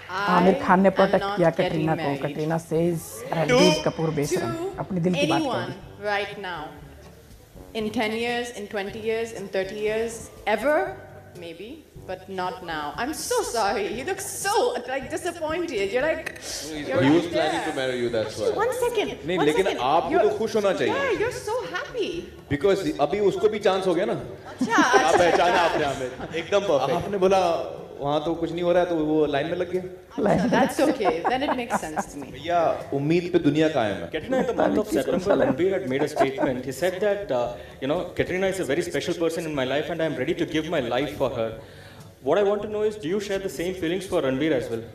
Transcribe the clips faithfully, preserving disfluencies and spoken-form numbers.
आमिर खान ने प्रोटेक्ट किया कटरीना को. कटरीना सेज रणबीर कपूर बेशरम. अपने दिल की बात करो. Right now, in ten years, in twenty years, in thirty years, ever, maybe, but not now. I'm so sorry. You look so like disappointed. You're like. You're he right was planning to marry you. That's why. One second. नहीं one लेकिन second. आपको You're- तो खुश होना चाहिए. Yeah, you're so happy. Because अभी उसको भी चांस हो गया ना. अच्छा. आप पहचाना आपने हमें. एकदम परफेक्ट. आपने बोला वहाँ तो कुछ नहीं हो रहा है तो वो लाइन में लग गया. That's okay. Then it makes sense to me. भैया उम्मीद पे दुनिया कायम है. Katrina, in the month of September, Ranbir had made a statement. He said that, uh, you know, Katrina is a very special person in my life and I am ready to give my life for her. What I want to know is, do you share the same feelings for Ranbir as well?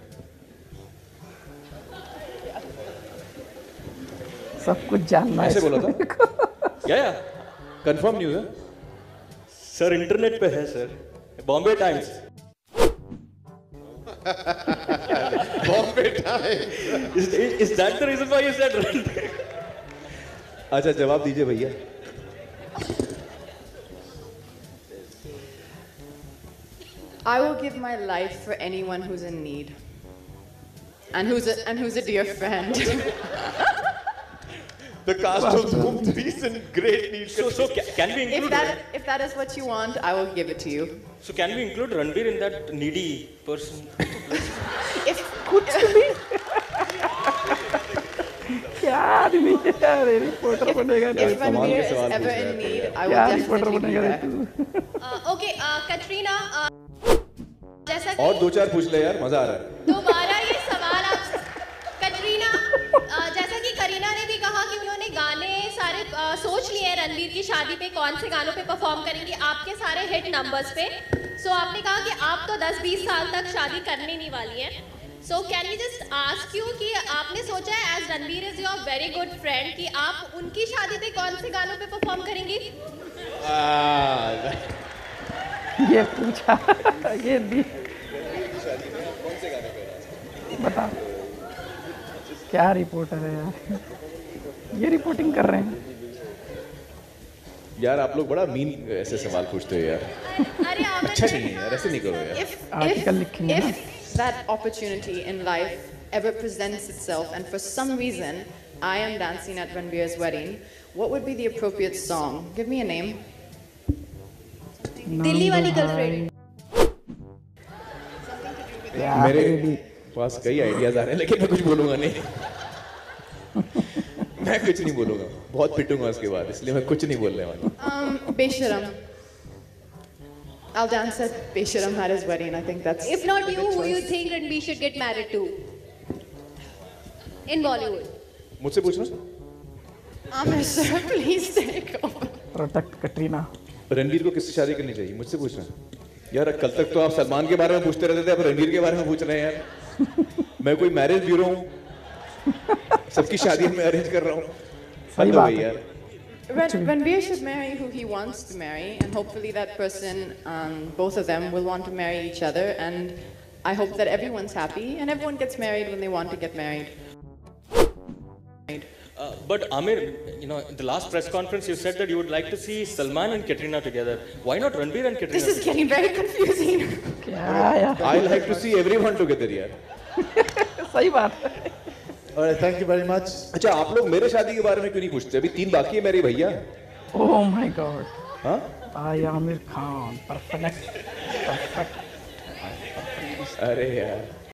सब कुछ जानना है. ऐसे बोला था? Yeah, yeah. Confirm news है? Sir, internet पे है sir. Bombay Times. Bombay Times. Is, is, is that the reason why you said Ranbir? अच्छा जवाब दीजिए भैया. I will give my life for anyone who's in need, and who's a, and who's a dear friend. The cast of Dhoom three is in great need. So, so ca- can we If include? that if that is what you want, I will give it to you. So can we include Ranbir in that needy person? If कुछ भी. क्या आदमी है यार. Reporter बनेगा. if Ranbir is ever in need, I will क्या reporter definitely be बनेगा there. तू. ओके कटरीना जैसा और कि दो चार पूछ ले यार मजा आ रहा है. दोबारा ये सवाल आप कटरीना अ, जैसा कि करीना ने भी कहा कि उन्होंने गाने सारे अ, सोच लिए हैं रणबीर की शादी पे कौन से गानों पे परफॉर्म करेंगी आपके सारे हिट नंबर्स पे. सो so, आपने कहा कि आप तो दस बीस साल तक शादी करने नहीं वाली हैं. So can we just ask you कि आपने सोचा है as Ranbir is your very good friend कि आप उनकी शादी पे कौन से गानों पे परफॉर्म करेंगी? ये पूछा. ये दी. बता. क्या रिपोर्टर है यार. ये रिपोर्टिंग कर रहे हैं. यार आप लोग बड़ा मीन ऐसे सवाल पूछते हो यार. अरे आमिर अच्छा नहीं है यार ऐसे नहीं करो यार. If आर्टिकल लिखेंगे ना. if that opportunity in life ever presents itself, and for some reason I am dancing at Ranbir's wedding, what would be the appropriate song? Give me a name. Delhi वाली गर्लफ्रेंड. मेरे पास कई ideas आ रहे हैं लेकिन मैं कुछ बोलूंगा नहीं. मैं कुछ नहीं बोलूंगा. बहुत पिटूंगा उसके बाद इसलिए मैं कुछ नहीं बोलने वाला. Um, Besharam. I'll dance at Besharam at his wedding. I think that's. If not a you, good who you choice. think Ranbir should get married to in Bollywood? मुझसे पूछना. Amir sir, please take over. Protect Katrina. Ranbir को किससे शादी करनी चाहिए मुझसे पूछना. यार कल तक तो आप सलमान के बारे में पूछते रहते थे अब रणबीर के बारे में पूछ रहे हैं यार. मैं कोई मैरिज ब्यूरो हूँ. सबकी शादी मैं अरेंज कर रहा हूँ. सही हद हो बात गई है. यार. Ran- Ranbir should marry who he wants to marry, and hopefully that person, um, both of them, will want to marry each other. And I hope that everyone's happy and everyone gets married when they want to get married. Uh, but Amir, you know, in the last press conference you said that you would like to see Salman and Katrina together. Why not Ranbir and Katrina? This is getting very confusing. क्या यार. I like to see everyone together यार. सही बात है. Alright, thank you very much. अच्छा आप लोग मेरे शादी के बारे में क्यों नहीं पूछते. अभी तीन बाकी है मेरे भैया. Oh my God. हाँ I Aamir Khan. Perfect. Perfect. अरे यार